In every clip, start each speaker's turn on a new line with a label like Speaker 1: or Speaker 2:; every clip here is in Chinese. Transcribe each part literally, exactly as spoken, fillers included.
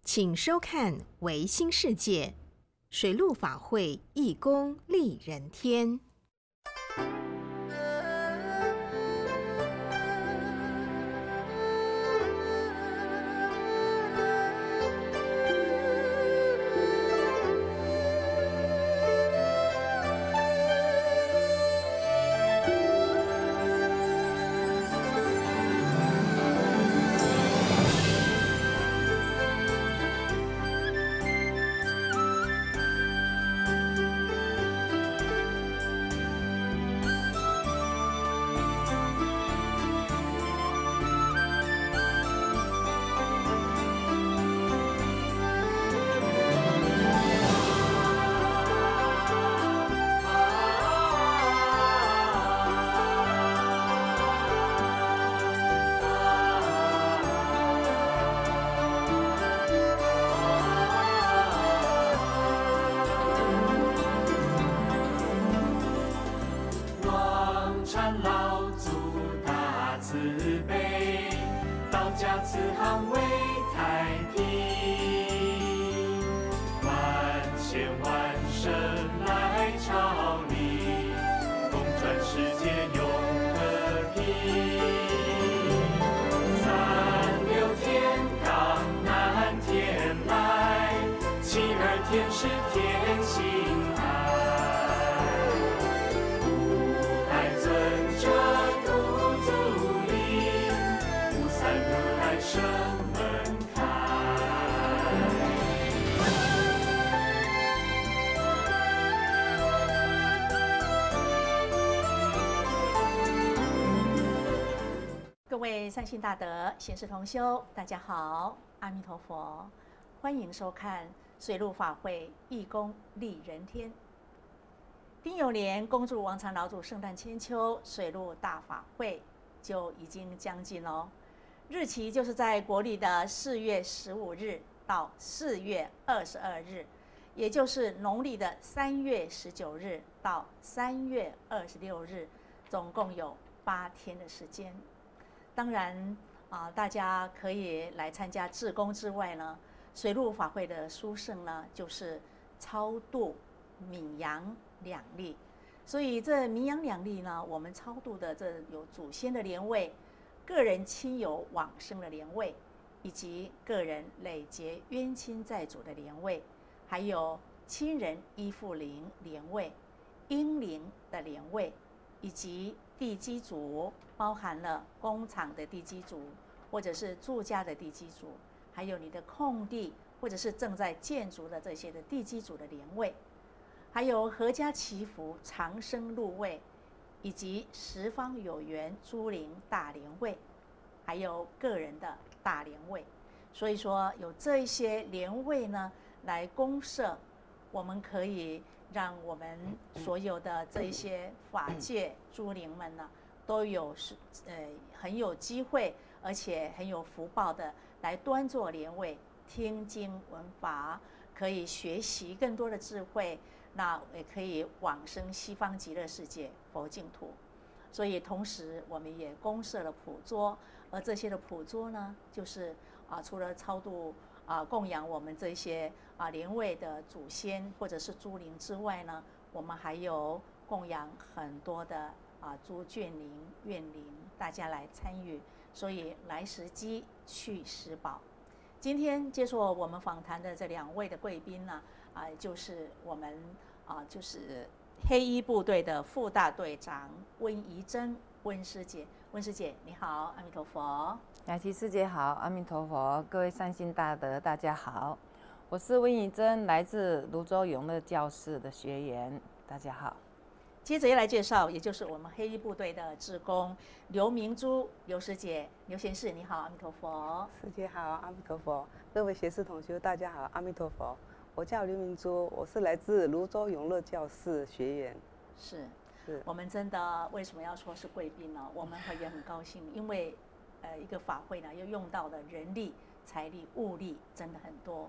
Speaker 1: 请收看《维新世界》水陆法会义工利人天。
Speaker 2: 天是天心爱，无爱尊者独足礼，无三如来生门开。
Speaker 3: 各位善信大德、贤士同修，大家好，阿弥陀佛，欢迎收看水陆法会义工利人天。丁酉年恭祝王禅老祖圣诞千秋水陆大法会就已经将近喽，日期就是在国历的四月十五日到四月二十二日，也就是农历的三月十九日到三月二十六日，总共有八天的时间。当然啊，大家可以来参加志工之外呢，水陆法会的殊胜呢，就是超度冥阳两例。所以这冥阳两例呢，我们超度的这有祖先的莲位、个人亲友往生的莲位，以及个人累劫冤亲债主的莲位，还有亲人依附灵莲位、婴灵的莲位，以及地基主，包含了工厂的地基主，或者是住家的地基主，还有你的空地，或者是正在建筑的这些的地基主的莲位，还有阖家祈福长生禄位，以及十方有缘诸灵大莲位，还有个人的大莲位。所以说有这一些莲位呢，来公设，我们可以让我们所有的这一些法界诸灵们呢，都有呃很有机会，而且很有福报的来端坐莲位，听经闻法，可以学习更多的智慧，那也可以往生西方极乐世界佛净土。所以同时我们也公设了普桌，而这些的普桌呢，就是啊除了超度啊供养我们这些啊莲位的祖先或者是诸灵之外呢，我们还有供养很多的啊诸眷灵、怨灵，大家来参与。所以来时机，去时宝。今天接受我们访谈的这两位的贵宾呢，啊，就是我们啊，就是黑衣部队的副大队长温怡珍温师姐。温师姐你好，阿弥陀佛。
Speaker 4: 雅琪师姐好，阿弥陀佛，各位善信大德大家好，我是温怡珍，来自泸州永乐教室的学员，大家好。
Speaker 3: 接着要来介绍，也就是我们黑衣部队的志工刘明珠刘师姐。刘贤士你好，阿弥陀佛。
Speaker 5: 师姐好，阿弥陀佛。各位学士同学大家好，阿弥陀佛。我叫刘明珠，我是来自泸州永乐教室学员。
Speaker 3: 是，
Speaker 5: 是
Speaker 3: 我们真的为什么要说是贵宾呢？我们也很高兴，因为呃一个法会呢，要用到的人力、财力、物力真的很多。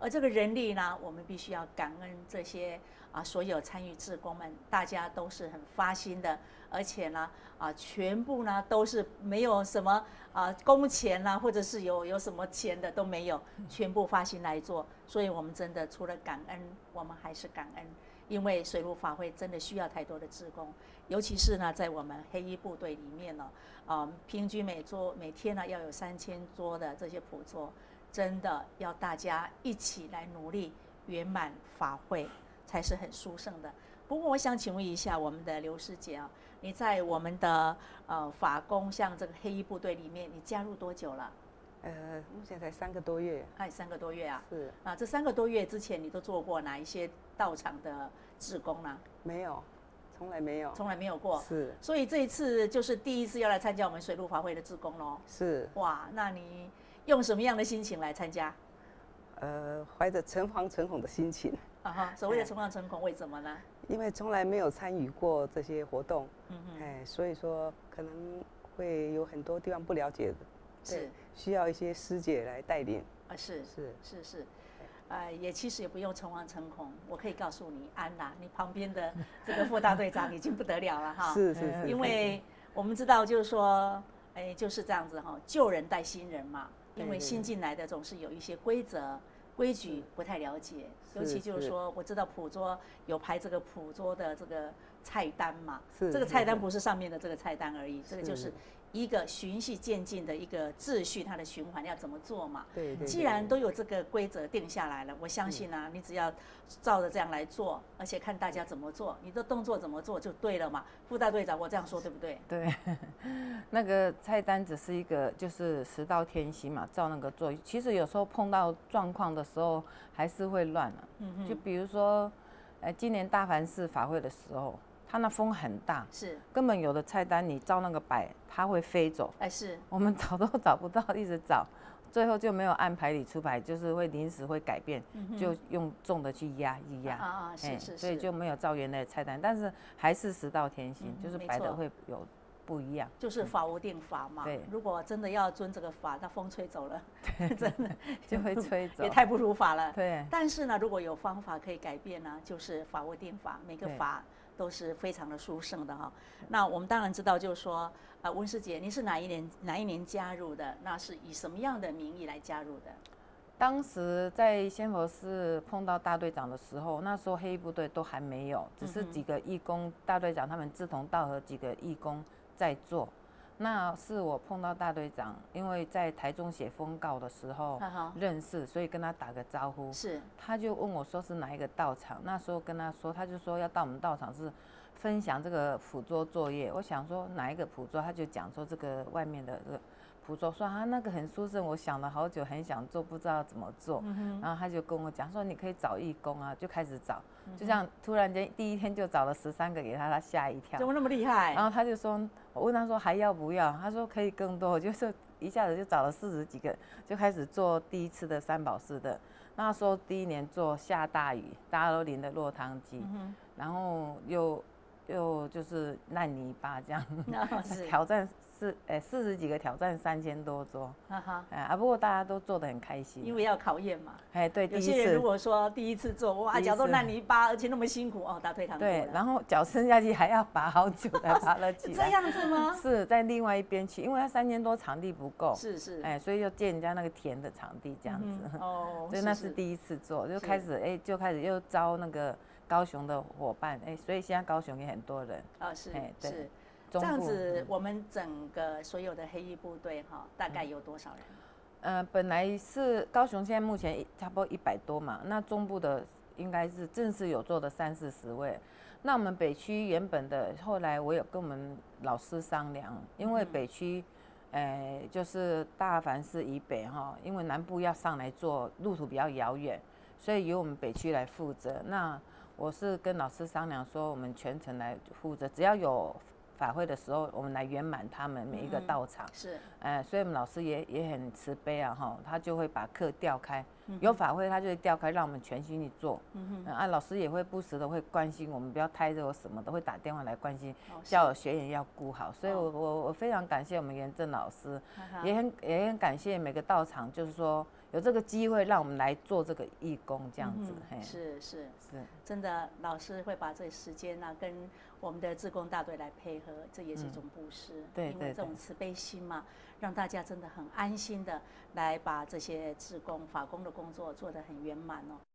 Speaker 3: 而这个人力呢，我们必须要感恩这些啊所有参与志工们，大家都是很发心的，而且呢啊全部呢都是没有什么啊工钱啦，或者是有有什么钱的都没有，全部发心来做。所以我们真的除了感恩，我们还是感恩，因为水陆法会真的需要太多的志工，尤其是呢在我们黑衣部队里面呢，啊平均每桌每天呢要有三千桌的这些普桌。真的要大家一起来努力圆满法会，才是很殊胜的。不过我想请问一下我们的刘师姐啊，你在我们的呃法工像这个黑衣部队里面，你加入多久了？
Speaker 5: 呃，目前才三个多月。
Speaker 3: 哎，三个多月啊。
Speaker 5: 是。
Speaker 3: 啊，这三个多月之前，你都做过哪一些道场的志工呢？
Speaker 5: 没有，从来没有。
Speaker 3: 从来没有过。
Speaker 5: 是。
Speaker 3: 所以这一次就是第一次要来参加我们水陆法会的志工咯。
Speaker 5: 是。
Speaker 3: 哇，那你用什么样的心情来参加？
Speaker 5: 呃，怀着诚惶诚恐的心情。
Speaker 3: 啊哈，所谓的诚惶诚恐，为什么呢？
Speaker 5: 因为从来没有参与过这些活动，嗯哎，所以说可能会有很多地方不了解的，
Speaker 3: 是
Speaker 5: 需要一些师姐来带领。
Speaker 3: 啊，是
Speaker 5: 是
Speaker 3: 是是，呃，也其实也不用诚惶诚恐，我可以告诉你，安娜，你旁边的这个副大队长已经不得了了哈。
Speaker 5: 是是是，
Speaker 3: 因为我们知道就是说。哎，就是这样子哈，旧人带新人嘛，因为新进来的总是有一些规则、规矩不太了解，尤其就是说，我知道普桌有排这个普桌的这个菜单嘛，这个菜单不是上面的这个菜单而已，这个就是一个循序渐进的一个秩序，它的循环要怎么做嘛？
Speaker 5: 对对。
Speaker 3: 既然都有这个规则定下来了，我相信啊，你只要照着这样来做，而且看大家怎么做，你的动作怎么做就对了嘛。副大队长，我这样说对不对？
Speaker 4: 对，那个菜单只是一个就是十道天心嘛，照那个做。其实有时候碰到状况的时候还是会乱了、啊。嗯就比如说，呃，今年大梵寺法会的时候。它那风很大，
Speaker 3: 是
Speaker 4: 根本有的菜单你照那个摆，它会飞走。
Speaker 3: 哎，是
Speaker 4: 我们找都找不到，一直找，最后就没有按牌理出牌，就是会临时会改变，嗯、就用重的去压一压。
Speaker 3: 啊啊，是是是，
Speaker 4: 所以就没有照原来的菜单，但是还是十道天心，嗯、就是摆的会有不一样。
Speaker 3: 就是法无定法嘛。
Speaker 4: 对，
Speaker 3: 如果真的要遵这个法，那风吹走了，真的
Speaker 4: 就会吹走，
Speaker 3: 也太不如法了。
Speaker 4: 对。
Speaker 3: 但是呢，如果有方法可以改变呢，就是法无定法，每个法。都是非常的殊胜的哈。那我们当然知道，就是说，呃，温师姐，您是哪一年哪一年加入的？那是以什么样的名义来加入的？
Speaker 4: 当时在仙佛寺碰到大队长的时候，那时候黑衣部队都还没有，只是几个义工，大队长他们志同道合几个义工在做。那是我碰到大队长，因为在台中写封告的时候认识，所以跟他打个招呼。
Speaker 3: 是，
Speaker 4: 他就问我说是哪一个道场，那时候跟他说，他就说要到我们道场是分享这个普桌作业。我想说哪一个普桌，他就讲说这个外面的这个普桌，说啊那个很殊胜，我想了好久，很想做，不知道怎么做。嗯、然后他就跟我讲说你可以找义工啊，就开始找。就这样，突然间第一天就找了十三个给他，他吓一跳。
Speaker 3: 怎么那么厉害？
Speaker 4: 然后他就说，我问他说还要不要？他说可以更多，就是一下子就找了四十几个，就开始做第一次的三宝寺的。那时候第一年做下大雨，大家都淋得落汤鸡，嗯、然后又又就是烂泥巴这样，哦、挑战。四哎四十几个挑战三千多桌，哈哈，哎啊不过大家都做得很开心，
Speaker 3: 因为要考验嘛。
Speaker 4: 哎对，
Speaker 3: 有些人如果说第一次做，哇脚都烂泥巴，而且那么辛苦哦，打退堂鼓。
Speaker 4: 对，然后脚伸下去还要拔好久才拔得起来。
Speaker 3: 这样子吗？
Speaker 4: 是在另外一边去，因为它三千多场地不够。
Speaker 3: 是是。
Speaker 4: 哎，所以就借人家那个田的场地这样子。嗯、哦。所以那是第一次做，就开始哎就开始又招那个高雄的伙伴，哎，所以现在高雄也很多人。
Speaker 3: 啊是是。这样子，我们整个所有的黑衣部队哈，大概有多少人？
Speaker 4: 呃，本来是高雄，现在目前差不多一百多嘛。那中部的应该是正式有做的三四十位。那我们北区原本的，后来我有跟我们老师商量，因为北区，呃，就是大梵寺以北哈，因为南部要上来做，路途比较遥远，所以由我们北区来负责。那我是跟老师商量说，我们全程来负责，只要有法会的时候，我们来圆满他们每一个道场。嗯、
Speaker 3: 是，
Speaker 4: 呃，所以我们老师也也很慈悲啊，哈，他就会把课调开，嗯、有法会他就会调开，让我们全心去做。嗯哼，啊，老师也会不时的会关心我们，不要太热什么的，会打电话来关心，哦、叫我学员要顾好。所以我我我非常感谢我们元正老师，也很也很感谢每个道场，就是说有这个机会让我们来做这个义工这样子。
Speaker 3: 嗯、是是
Speaker 4: 是，
Speaker 3: 真的，老师会把这时间呢、啊、跟我们的志工大队来配合，这也是一种布施。嗯、
Speaker 4: 对，
Speaker 3: 因为这种慈悲心嘛，让大家真的很安心的来把这些志工法工的工作做得很圆满哦。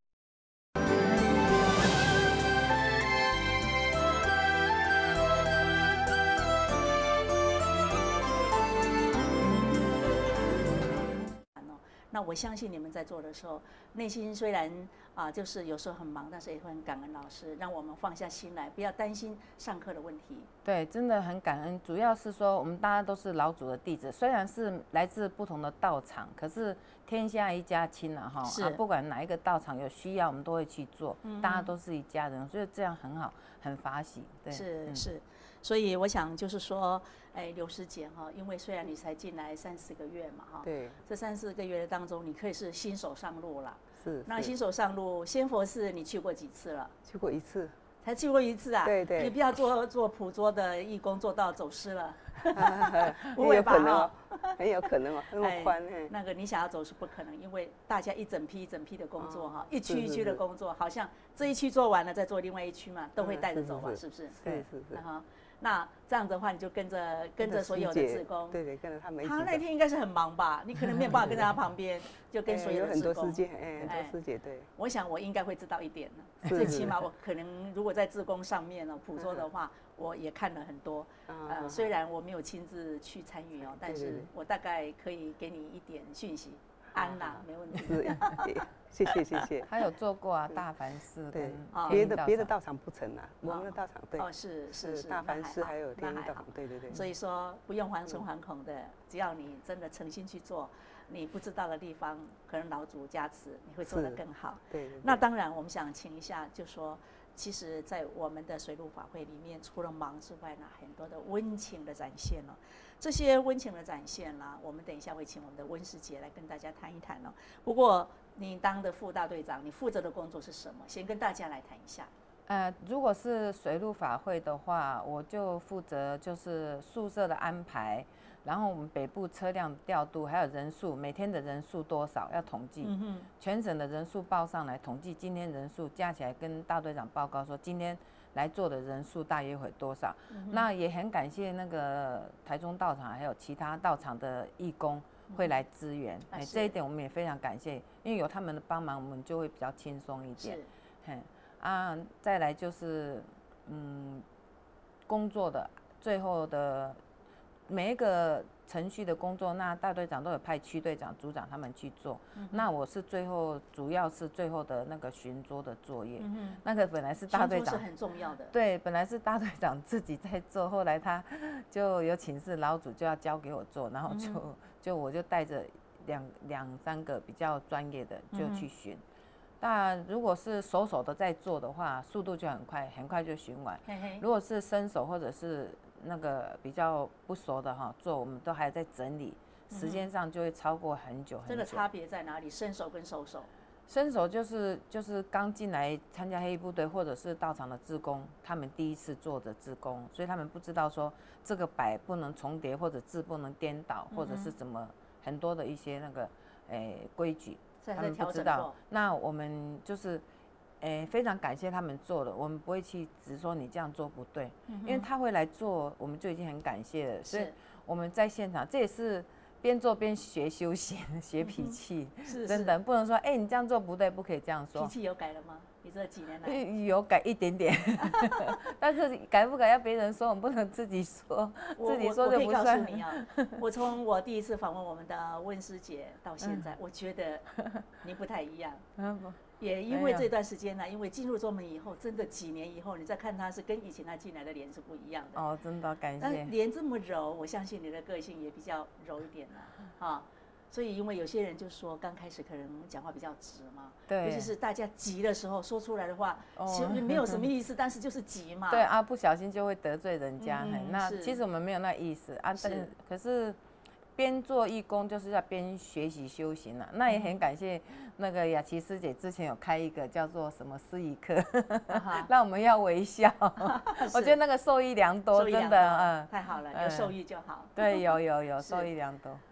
Speaker 3: 那我相信你们在做的时候，内心虽然啊、呃，就是有时候很忙，但是也会很感恩老师，让我们放下心来，不要担心上课的问题。
Speaker 4: 对，真的很感恩。主要是说，我们大家都是老祖的弟子，虽然是来自不同的道场，可是天下一家亲啊，哈，啊，不管哪一个道场有需要，我们都会去做，嗯、大家都是一家人，所以这样很好，很法喜。对，
Speaker 3: 是、嗯、是。所以我想就是说，哎，刘师姐哈，因为虽然你才进来三四个月嘛哈，
Speaker 5: 对，
Speaker 3: 这三四个月当中，你可以是新手上路了。
Speaker 5: 是。
Speaker 3: 那新手上路，仙佛寺你去过几次了？
Speaker 5: 去过一次。
Speaker 3: 才去过一次啊？
Speaker 5: 对对。
Speaker 3: 你不要做做普桌的义工做到走失了。
Speaker 5: 不会吧？哈，很有可能哦，那么宽。
Speaker 3: 哎，那个你想要走是不可能，因为大家一整批一整批的工作哈，一区一区的工作，好像这一区做完了再做另外一区嘛，都会带着走嘛，是不是？
Speaker 5: 是是是。
Speaker 3: 哈。那这样的话，你就跟着跟着所有的志工，
Speaker 5: 对对，跟着他们一起。
Speaker 3: 他那天应该是很忙吧？你可能没有办法跟在他旁边，就跟所有的志工。
Speaker 5: 有很多师姐，哎，很多师姐，对。
Speaker 3: 我想我应该会知道一点呢，最起码我可能如果在志工上面呢，普桌的话，我也看了很多。呃，虽然我没有亲自去参与哦，但是我大概可以给你一点讯息。安啦，没问题。
Speaker 5: 谢谢谢谢。
Speaker 4: 还有做过啊，大梵寺
Speaker 5: 对，别的别的道场不成啊，我们的道场对。
Speaker 3: 哦，是是是，
Speaker 5: 大梵寺还有天音道场，对对对。
Speaker 3: 所以说不用惶诚惶恐的，只要你真的诚心去做，你不知道的地方，可能老祖加持，你会做得更好。
Speaker 5: 对对。
Speaker 3: 那当然，我们想请一下，就说。其实，在我们的水陆法会里面，除了忙之外呢，很多的温情的展现哦。这些温情的展现啦，我们等一下会请我们的温师姐来跟大家谈一谈哦。不过，你当的副大队长，你负责的工作是什么？先跟大家来谈一下。
Speaker 4: 呃，如果是水陆法会的话，我就负责就是宿舍的安排。然后我们北部车辆调度，还有人数，每天的人数多少要统计，嗯、全省的人数报上来，统计今天人数加起来，跟大队长报告说今天来做的人数大约会多少。嗯、那也很感谢那个台中道场还有其他道场的义工会来支援，哎、嗯，这一点我们也非常感谢，因为有他们的帮忙，我们就会比较轻松一点。是，啊，再来就是嗯，工作的最后的。每一个程序的工作，那大队长都有派区队长、组长他们去做。嗯、那我是最后，主要是最后的那个巡桌的作业。嗯、那个本来是大队长，
Speaker 3: 是很重要的。
Speaker 4: 对，本来是大队长自己在做，后来他就有请示老组就要交给我做，然后就、嗯、就我就带着两两三个比较专业的就去巡。嗯、但如果是手手的在做的话，速度就很快，很快就巡完。嘿嘿，如果是伸手或者是那个比较不熟的哈，做我们都还在整理，时间上就会超过很久很久。
Speaker 3: 这个差别在哪里？伸手跟手手？
Speaker 4: 伸手就是就是刚进来参加黑衣部队或者是道场的志工，他们第一次做的志工，所以他们不知道说这个摆不能重叠，或者字不能颠倒，或者是怎么很多的一些那个诶规矩，他们不知道。那我们就是。诶，非常感谢他们做的，我们不会去只说你这样做不对，嗯、因为他会来做，我们就已经很感谢了。所以我们在现场，这也是边做边学修行、学脾气，嗯、是真的不能说，哎、欸，你这样做不对，不可以这样说。
Speaker 3: 脾气有改了吗？你这几年来
Speaker 4: 有改一点点，但是改不改要别人说，我们不能自己说，自己说就不算。
Speaker 3: 我可以告诉你啊，我从我第一次访问我们的温师姐到现在，嗯、我觉得你不太一样。嗯也因为这段时间呢，因为进入中门以后，真的几年以后，你再看他是跟以前他进来的脸是不一样的。
Speaker 4: 哦，真的感谢。
Speaker 3: 脸这么柔，我相信你的个性也比较柔一点了，啊。所以因为有些人就说刚开始可能讲话比较直嘛，对，尤其是大家急的时候说出来的话，其实没有什么意思，但是就是急嘛。
Speaker 4: 对啊，不小心就会得罪人家。嗯、那其实我们没有那意思啊，但是可是。边做义工就是要边学习修行啊，那也很感谢那个雅琪师姐之前有开一个叫做什么司仪课，让我们要微笑，我觉得那个受益良多，真的，
Speaker 3: 嗯，太好了，有受益就好。
Speaker 4: 对，有有有受益良多。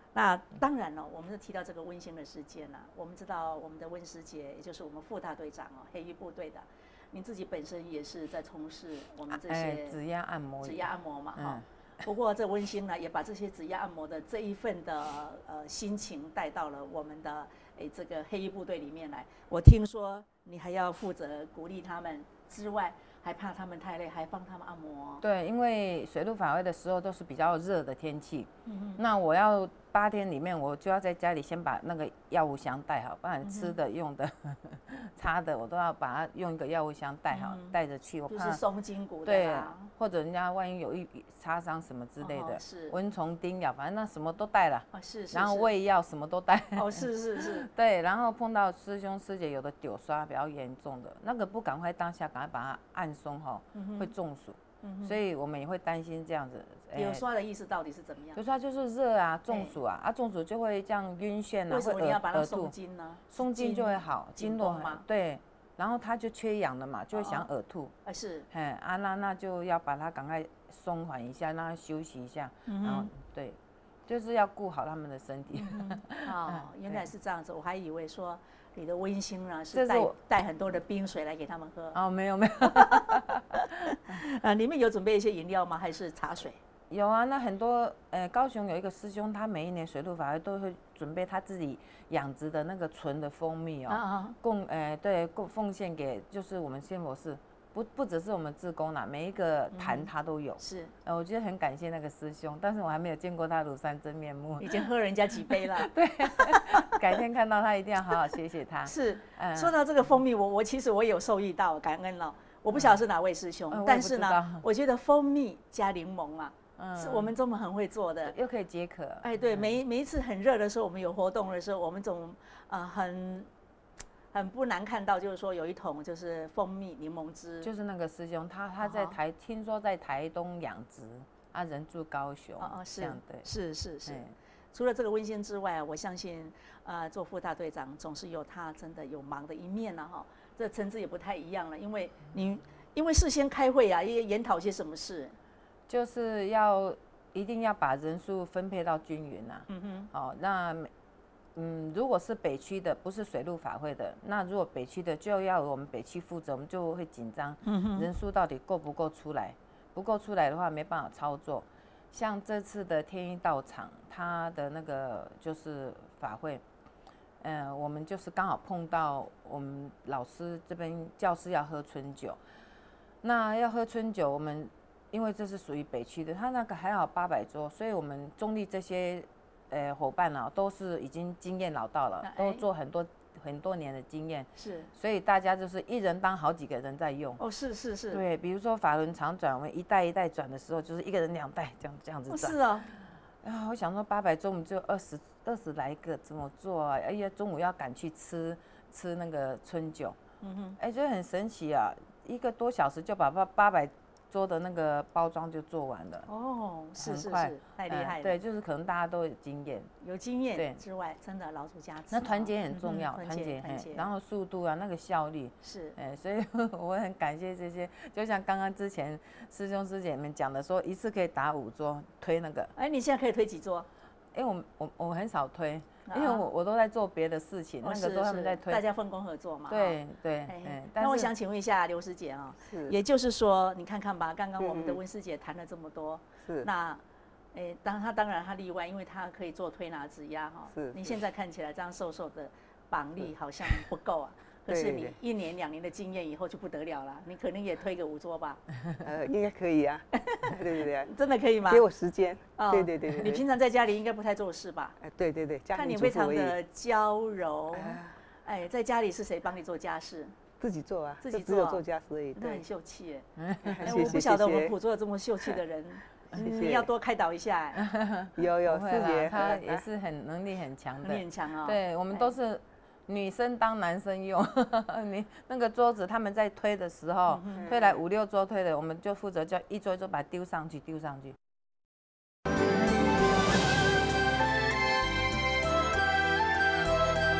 Speaker 3: 那当然了，我们是提到这个温馨的事件了。我们知道我们的温师姐，也就是我们副大队长哦，黑衣部队的，您自己本身也是在从事我们这些
Speaker 4: 指压按摩，
Speaker 3: 指压按摩嘛，哈、
Speaker 4: 嗯。
Speaker 3: 不过这温馨呢，也把这些指压按摩的这一份的呃心情带到了我们的诶这个黑衣部队里面来。我听说你还要负责鼓励他们之外，还怕他们太累，还帮他们按摩。
Speaker 4: 对，因为水陆法会的时候都是比较热的天气，
Speaker 3: 嗯、
Speaker 4: 那我要八天里面，我就要在家里先把那个药物箱带好，不然吃的、用的、擦的，我都要把它用一个药物箱带好，带着去。我怕
Speaker 3: 就是松筋骨的
Speaker 4: 对，或者人家万一有一擦伤什么之类的，
Speaker 3: 是
Speaker 4: 蚊虫叮咬，反正那什么都带了。
Speaker 3: 哦，是是。
Speaker 4: 然后喂药什么都带。
Speaker 3: 哦，是是是。
Speaker 4: 对，然后碰到师兄师姐有的丢刷比较严重的，那个不赶快当下赶快把它按松哈，会中暑。所以我们也会担心这样子。
Speaker 3: 丢刷的意思到底是怎么样？
Speaker 4: 丢刷就是热啊，中暑啊，啊中暑就会这样晕眩啊，
Speaker 3: 为什么你要把它
Speaker 4: 耳
Speaker 3: 松筋呢？
Speaker 4: 松筋就会好，经络
Speaker 3: 吗？
Speaker 4: 对，然后它就缺氧了嘛，就会想耳吐。
Speaker 3: 啊是。
Speaker 4: 哎啊那那就要把它赶快松缓一下，让它休息一下，然后对，就是要顾好他们的身体。
Speaker 3: 哦，原来是这样子，我还以为说。你的温馨呢是带带很多的冰水来给他们喝
Speaker 4: 哦，没有没有，
Speaker 3: 啊，里面有准备一些饮料吗？还是茶水？
Speaker 4: 有啊，那很多呃，高雄有一个师兄，他每一年水陆法会都会准备他自己养殖的那个纯的蜂蜜哦，啊、供呃对供奉献给就是我们仙佛寺。不不只是我们志工啦，每一个坛他都有。嗯、
Speaker 3: 是，
Speaker 4: 呃，我觉得很感谢那个师兄，但是我还没有见过他庐山真面目。
Speaker 3: 已经喝人家几杯了。
Speaker 4: 对，改天看到他一定要好好谢谢他。
Speaker 3: 是，嗯、说到这个蜂蜜，我我其实我也有受益到，感恩了。我不晓得是哪位师兄，嗯、但是呢，我, 我觉得蜂蜜加柠檬啊。嗯、是我们中门很会做的，
Speaker 4: 又可以解渴。
Speaker 3: 哎，对，每每一次很热的时候，我们有活动的时候，我们总呃很。很不难看到，就是说有一桶就是蜂蜜柠檬汁，
Speaker 4: 就是那个师兄，他他在台，哦、听说在台东养殖，啊，人住高雄，
Speaker 3: 哦哦是，
Speaker 4: 对，
Speaker 3: 是是是。除了这个温馨之外，我相信，呃，做副大队长总是有他真的有忙的一面呢，哈。这层次也不太一样了，因为你因为事先开会啊，也研讨些什么事，
Speaker 4: 就是要一定要把人数分配到均匀啊。嗯哼，哦，那。嗯，如果是北区的，不是水陆法会的，那如果北区的就要我们北区负责，我们就会紧张，嗯、人数到底够不够出来？不够出来的话，没办法操作。像这次的天一道场，他的那个就是法会，呃，我们就是刚好碰到我们老师这边教师要喝春酒，那要喝春酒，我们因为这是属于北区的，他那个还好八百桌，所以我们中立这些。呃，伙伴啊，都是已经经验老道了，都做很多很多年的经验，
Speaker 3: 是，
Speaker 4: 所以大家就是一人当好几个人在用。
Speaker 3: 哦，是是是。
Speaker 4: 对，比如说法轮常转，我们一代一代转的时候，就是一个人两代这样这样子转。
Speaker 3: 哦，是啊。
Speaker 4: 啊，我想说八百中午就二十二十来个，怎么做啊？哎呀，中午要赶去吃吃那个春酒，嗯哼，哎，觉得很神奇啊，一个多小时就把八八百。桌的那个包装就做完了
Speaker 3: 哦，是是是，太厉害了、
Speaker 4: 嗯。对，就是可能大家都有经验，
Speaker 3: 有经验之外，真的老祖加持。
Speaker 4: 那团结很重要，团结，然后速度啊，那个效率
Speaker 3: 是，
Speaker 4: 哎，所以我很感谢这些，就像刚刚之前师兄师姐们讲的，说一次可以打五桌推那个。
Speaker 3: 哎，你现在可以推几桌？
Speaker 4: 因为我我我很少推。因为我我都在做别的事情，
Speaker 3: 哦、
Speaker 4: 那个都他们在推，
Speaker 3: 大家分工合作嘛。
Speaker 4: 对对，嗯。
Speaker 3: 那我想请问一下刘师姐啊、哦，也就是说，你看看吧，刚刚我们的温师姐谈了这么多，是那，诶，当她当然她例外，因为她可以做推拿指压哈。是。你现在看起来这样瘦瘦的，膀力好像不够啊。可是你一年两年的经验以后就不得了了，你可能也推个五桌吧？
Speaker 5: 呃，应该可以啊。对对对，
Speaker 3: 真的可以吗？
Speaker 5: 给我时间。哦、对对对对。
Speaker 3: 你平常在家里应该不太做事吧？
Speaker 5: 哎，对对对，
Speaker 3: 看你非常的娇柔。哎，在家里是谁帮你做家事？
Speaker 5: 自己做啊，
Speaker 3: 自己
Speaker 5: 做，只有做家事而已。
Speaker 3: 那很秀气
Speaker 5: 哎。
Speaker 3: 哎，我不晓得我们普座有这么秀气的人。你要多开导一下。
Speaker 5: 有有，师姐
Speaker 4: 她也是很能力很强的。
Speaker 3: 能力很强啊。
Speaker 4: 对，我们都是。女生当男生用，你那个桌子他们在推的时候，嗯、推来五六桌推的，我们就负责叫一桌一桌把它丢上去，丢上去。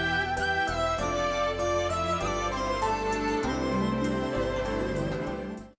Speaker 4: 就是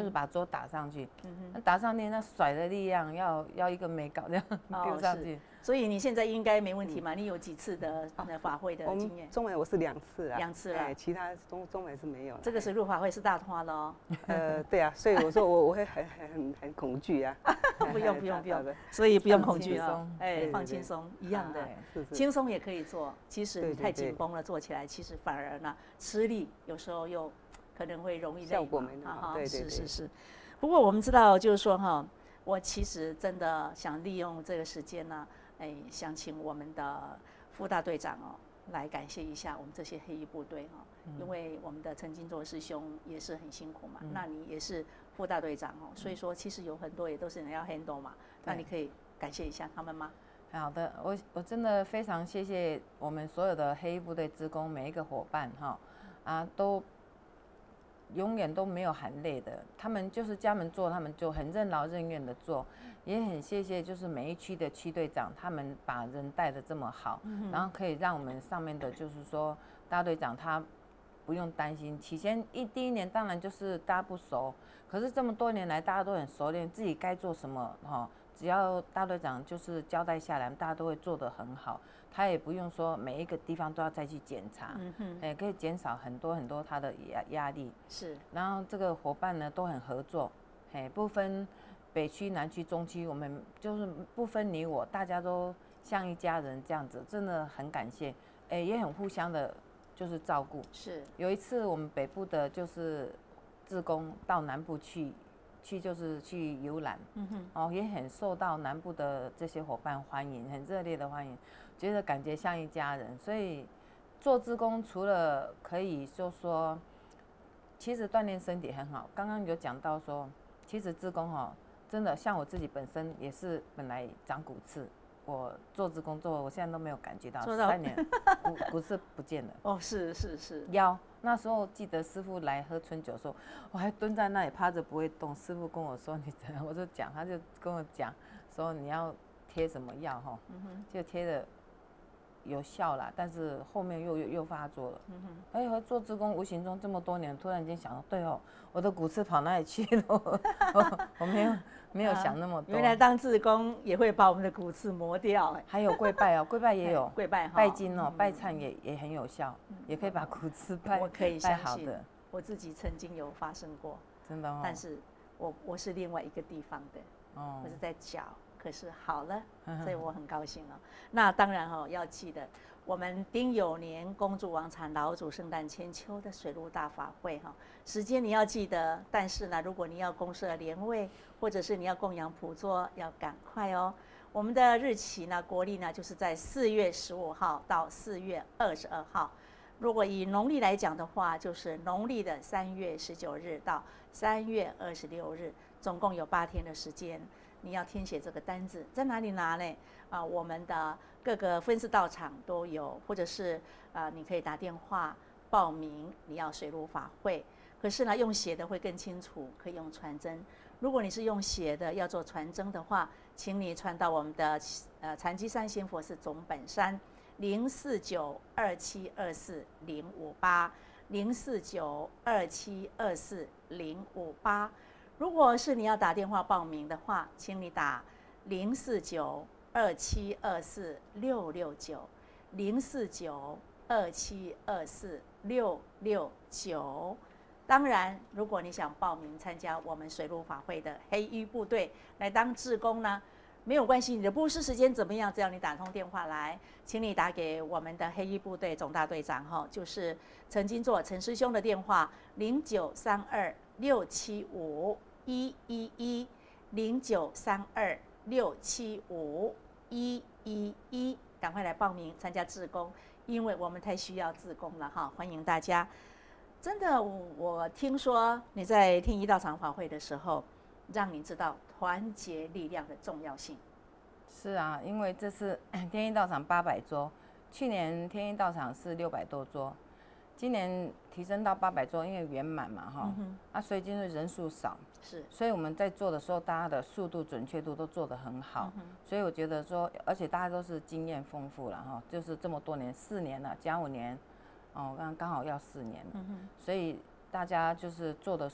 Speaker 4: 就是把桌打上去，
Speaker 3: 嗯
Speaker 4: 那打上去那甩的力量要要一个没搞这样
Speaker 3: 哦
Speaker 4: 丢上去。
Speaker 3: 是所以你现在应该没问题嘛？你有几次的那法会的
Speaker 5: 我
Speaker 3: 经验
Speaker 5: 们？中美我是两次啊，
Speaker 3: 两次了
Speaker 5: 哎，其他中中美是没有了。
Speaker 3: 这个水陆法会是大花的哦，
Speaker 5: 呃，对啊，所以我说我我会很很很很恐惧啊。
Speaker 3: 不用不用不用
Speaker 5: 大的，
Speaker 3: 所以不用
Speaker 4: 放
Speaker 3: 恐惧啊
Speaker 4: 轻松，
Speaker 3: 哎，
Speaker 5: 对对对
Speaker 3: 放轻松，一样的。
Speaker 5: 是是
Speaker 3: 轻松也可以做，其实你太
Speaker 5: 对对对
Speaker 3: 紧绷了，做起来其实反而呢吃力，有时候又可能会容易累
Speaker 5: 效果
Speaker 3: 嘛
Speaker 5: 没那么好
Speaker 3: 啊哈
Speaker 5: 对对对
Speaker 3: 是是是。不过我们知道，就是说哈，我其实真的想利用这个时间呢，哎，想请我们的副大队长哦来感谢一下我们这些黑衣部队哈，因为我们的陈金座师兄也是很辛苦嘛，那你也是副大队长哦，所以说其实有很多也都是你要 handle 嘛，那你可以感谢一下他们吗？
Speaker 4: 好的，我我真的非常谢谢我们所有的黑衣部队职工每一个伙伴哈，啊都永远都没有含泪的，他们就是家门做，他们就很任劳任怨的做，也很谢谢就是每一区的区队长，他们把人带得这么好，
Speaker 3: 嗯
Speaker 4: 然后可以让我们上面的就是说大队长他不用担心。起先一第一年当然就是大家不熟，可是这么多年来大家都很熟练，自己该做什么哈，只要大队长就是交代下来，大家都会做得很好。他也不用说每一个地方都要再去检查，
Speaker 3: 嗯哼，
Speaker 4: 哎，可以减少很多很多他的压压力。
Speaker 3: 是，
Speaker 4: 然后这个伙伴呢都很合作，哎，不分北区、南区、中区，我们就是不分你我，大家都像一家人这样子，真的很感谢，哎，也很互相的，就是照顾。
Speaker 3: 是，
Speaker 4: 有一次我们北部的就是志工到南部去，去就是去游览，
Speaker 3: 嗯哼，
Speaker 4: 哦，也很受到南部的这些伙伴欢迎，很热烈的欢迎，觉得感觉像一家人。所以做志工除了可以就说，其实锻炼身体很好。刚刚有讲到说，其实志工哦，真的像我自己本身也是本来长骨刺，我做志工做，我现在都没有感觉到，
Speaker 3: 做到
Speaker 4: 三年骨骨刺不见了。
Speaker 3: 哦，是是是，
Speaker 4: 腰那时候记得师傅来喝春酒的时候，我还蹲在那里趴着不会动。师傅跟我说你怎样，我就讲，他就跟我讲说你要贴什么药哈，
Speaker 3: 嗯哼，
Speaker 4: 就贴的有效啦，但是后面又又又发作了。
Speaker 3: 嗯哼，
Speaker 4: 哎，我做志工无形中这么多年，突然间想到，对哦，我的骨刺跑哪里去了？我我没有没有想那么多。
Speaker 3: 原来当志工也会把我们的骨刺磨掉，哎，
Speaker 4: 还有跪拜哦，跪拜也有。
Speaker 3: 跪拜哈，
Speaker 4: 拜金哦，拜忏也也很有效，也可以把骨刺拜
Speaker 3: 我可以
Speaker 4: 拜
Speaker 3: 相信
Speaker 4: 好的，
Speaker 3: 我自己曾经有发生过，
Speaker 4: 真的哦。
Speaker 3: 但是我我是另外一个地方的，
Speaker 4: 哦
Speaker 3: 我是在脚，可是好了，所以我很高兴哦。那当然哈、哦，要记得我们丁酉年恭祝王禅老祖圣诞千秋的水陆大法会哈、时间你要记得，但是呢，如果你要公设莲位，或者是你要供养普桌，要赶快哦。我们的日期呢，国历呢就是在四月十五号到四月二十二号。如果以农历来讲的话，就是农历的三月十九日到三月二十六日，总共有八天的时间。你要填写这个单子，在哪里拿呢？啊，我们的各个分寺道场都有，或者是啊，你可以打电话报名你要水陆法会。可是呢，用写的会更清楚，可以用传真。如果你是用写的要做传真的话，请你传到我们的呃禅机山仙佛寺总本山零四九二七二四零五八零四九二七二四零五八。如果是你要打电话报名的话，请你打零四九二七二四六六九零四九二七二四六六九。当然，如果你想报名参加我们水陆法会的黑衣部队来当志工呢，没有关系，你的布施时间怎么样？只要你打通电话来，请你打给我们的黑衣部队总大队长哈，就是陈金座陈师兄的电话零九三二六七五一一一零九三二六七五一一一，赶快来报名参加志工，因为我们太需要志工了哈，欢迎大家。真的，我听说你在听一道场法会的时候，让你知道团结力量的重要性。
Speaker 4: 是啊，因为这次天一道场八百桌，去年天一道场是六百多桌，今年提升到八百桌，因为圆满嘛哈，
Speaker 3: 嗯
Speaker 4: 啊，所以就是人数少，
Speaker 3: 是，
Speaker 4: 所以我们在做的时候，大家的速度、准确度都做得很好，
Speaker 3: 嗯
Speaker 4: 所以我觉得说，而且大家都是经验丰富了哈，就是这么多年，四年了，加五年，哦，刚刚好要四年，
Speaker 3: 嗯
Speaker 4: 所以大家就是做的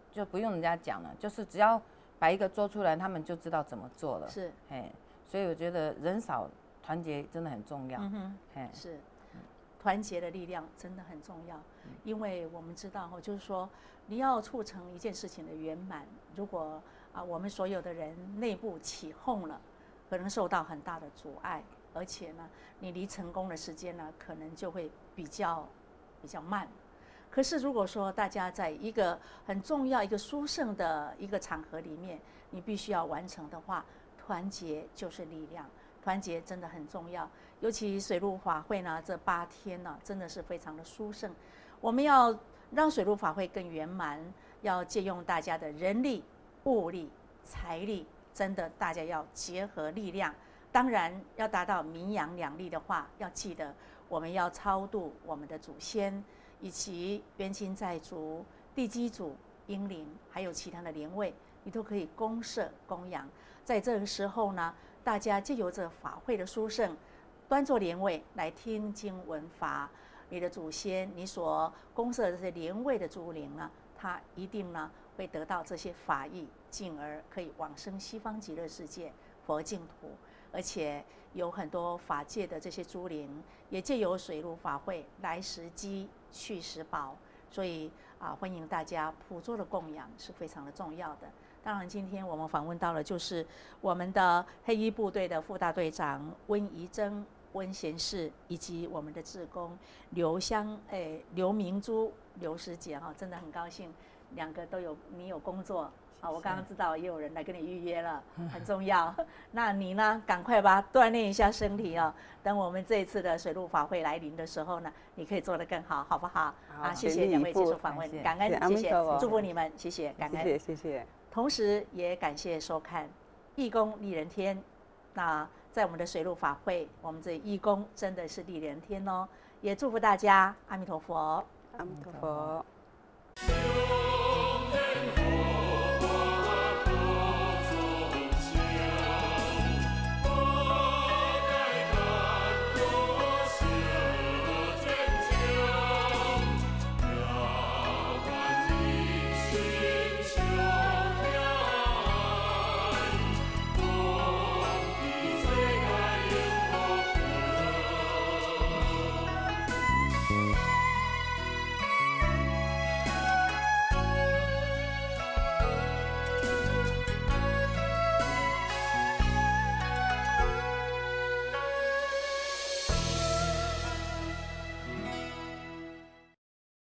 Speaker 4: 就不用人家讲了，就是只要把一个做出来，他们就知道怎么做了。
Speaker 3: 是，
Speaker 4: 哎，所以我觉得人少团结真的很重要。
Speaker 3: 嗯哼，
Speaker 4: 哎，
Speaker 3: 是，团结的力量真的很重要，因为我们知道哈，就是说你要促成一件事情的圆满，如果啊我们所有的人内部起哄了，可能受到很大的阻碍，而且呢，你离成功的时间呢，可能就会比较比较慢。可是如果说大家在一个很重要、一个殊胜的一个场合里面，你必须要完成的话，团结就是力量，团结真的很重要。尤其水陆法会呢，这八天呢，真的是非常的殊胜。我们要让水陆法会更圆满，要借用大家的人力、物力、财力，真的大家要结合力量。当然，要达到名扬两利的话，要记得我们要超度我们的祖先，以及冤亲债主、地基主、英灵，还有其他的灵位，你都可以公设供养。在这个时候呢，大家借由这法会的殊胜，端坐莲位来听经闻法，你的祖先，你所公设的这些莲位的诸灵呢，他一定呢会得到这些法益，进而可以往生西方极乐世界佛净土。而且有很多法界的这些诸灵，也借由水陆法会来时机去时宝，所以啊，欢迎大家普座的供养是非常的重要的。当然，今天我们访问到了就是我们的黑衣部队的副大队长温怡珍、温贤士，以及我们的志工刘香诶刘明珠刘师姐哈，真的很高兴，两个都有你有工作。啊，我刚刚知道也有人来跟你预约了，很重要。那你呢，赶快吧，锻炼一下身体哦。等我们这一次的水陆法会来临的时候呢，你可以做得更好，好不好？
Speaker 5: 好
Speaker 3: 啊，谢谢两位接受访问，感恩，谢谢，祝福你们，谢谢，感恩，
Speaker 5: 谢谢谢谢。
Speaker 3: 同时也感谢收看《义工利人天》。那在我们的水陆法会，我们这义工真的是利人天哦，也祝福大家，阿弥陀佛，
Speaker 5: 阿弥陀佛。